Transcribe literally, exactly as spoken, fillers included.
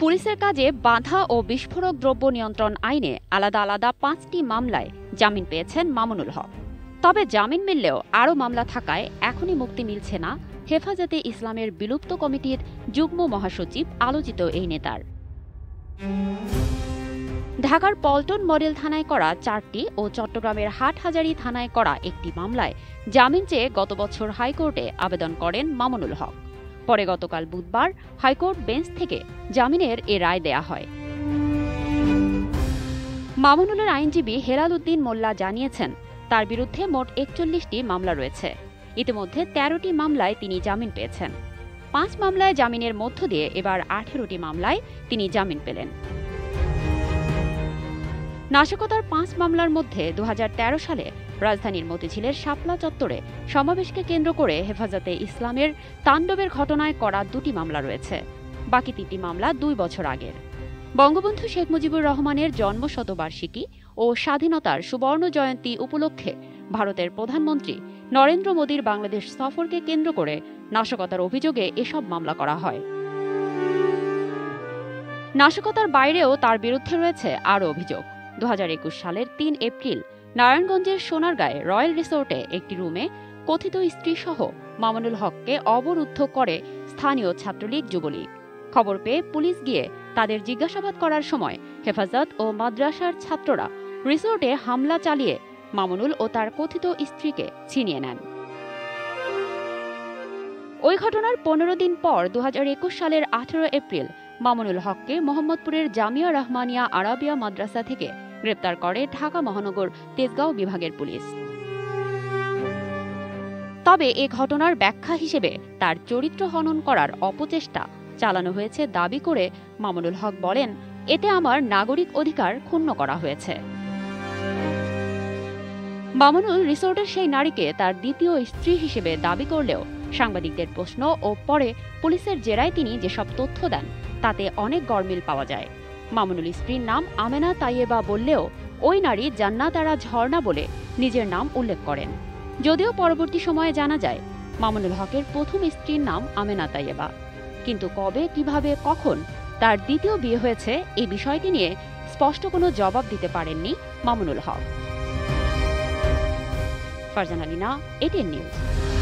পুলিশের কাজে বাধা ও বিস্ফোরক দ্রব্য নিয়ন্ত্রণ আইনে আলাদা আলাদা পাঁচটি মামলায় জামিন পেয়েছেন মামুনুল হক। তবে জামিন মিললেও আরও মামলা থাকায় এখনই মুক্তি মিলছে না হেফাজতে ইসলামের বিলুপ্ত কমিটির যুগ্ম মহাসচিব আলোচিত এই নেতার। ঢাকার পল্টন মডেল থানায় করা চারটি ও চট্টগ্রামের হাটহাজারী থানায় করা একটি মামলায় জামিন চেয়ে গত বছর হাইকোর্টে আবেদন করেন মামুনুল হক। পরে গতকাল বুধবার হাইকোর্ট বেঞ্চ থেকে জামিনের এ রায় দেয়া হয়। মামুনুলের আইনজীবী হেলাল উদ্দিন মোল্লা জানিয়েছেন, তার বিরুদ্ধে মোট একচল্লিশটি মামলা রয়েছে। ইতিমধ্যে তেরোটি মামলায় তিনি জামিন পেয়েছেন। পাঁচ মামলায় জামিনের মধ্য দিয়ে এবার আঠেরোটি মামলায় তিনি জামিন পেলেন। নাশকতার পাঁচ মামলার মধ্যে দু হাজার তেরো সালে রাজধানীর মতিঝিলের শাপলা চত্বরে সমাবেশকে কেন্দ্র করে হেফাজতে ইসলামের তাণ্ডবের ঘটনায় করা দুটি মামলা রয়েছে। বাকি তিনটি মামলা দুই বছর আগের। বঙ্গবন্ধু শেখ মুজিবুর রহমানের জন্ম শতবার্ষিকী ও স্বাধীনতার সুবর্ণ জয়ন্তী উপলক্ষে ভারতের প্রধানমন্ত্রী নরেন্দ্র মোদীর বাংলাদেশ সফরকে কেন্দ্র করে নাশকতার অভিযোগে এসব মামলা করা হয়। নাশকতার বাইরেও তার বিরুদ্ধে রয়েছে আরও অভিযোগ। দু হাজার একুশ সালের তিন এপ্রিল নারায়ণগঞ্জের সোনারগাঁয়ে রয়্যাল রিসোর্টে একটি রুমে কথিত স্ত্রীসহ মামুনুল হককে অবরুদ্ধ করে স্থানীয় ছাত্রলীগ যুবলীগ। খবর পেয়ে পুলিশ গিয়ে তাদের জিজ্ঞাসাবাদ করার সময় হেফাজত ও মাদ্রাসার ছাত্ররা রিসোর্টে হামলা চালিয়ে মামুনুল ও তার কথিত স্ত্রীকে ছিনিয়ে নেন। ওই ঘটনার পনেরো দিন পর দু হাজার একুশ সালের আঠেরো এপ্রিল মামুনুল হককে মোহাম্মদপুরের জামিয়া রহমানিয়া আরাবিয়া মাদ্রাসা থেকে গ্রেপ্তার করে ঢাকা মহানগর তেজগাঁও বিভাগের পুলিশ। তবে এ ঘটনার ব্যাখ্যা হিসেবে তার চরিত্র হনন করার অপচেষ্টা চালানো হয়েছে দাবি করে মামুনুল হক বলেন, এতে আমার নাগরিক অধিকার ক্ষুণ্ণ করা হয়েছে। মামুনুল রিসোর্টের সেই নারীকে তার দ্বিতীয় স্ত্রী হিসেবে দাবি করলেও সাংবাদিকদের প্রশ্ন ও পরে পুলিশের জেরায় তিনি যেসব তথ্য দেন তাতে অনেক গরমিল পাওয়া যায়। মামুনুল স্ত্রীর নাম আমেনা তাইয়েবা বললেও ওই নারী জান্নাতারা ঝর্ণা বলে নিজের নাম উল্লেখ করেন। যদিও পরবর্তী সময়ে জানা যায় মামুনুল হকের প্রথম স্ত্রীর নাম আমেনা তাইয়েবা, কিন্তু কবে, কিভাবে, কখন তার দ্বিতীয় বিয়ে হয়েছে এই বিষয়টি নিয়ে স্পষ্ট কোনো জবাব দিতে পারেননি মামুনুল হক। Farzana Lina, ATN news.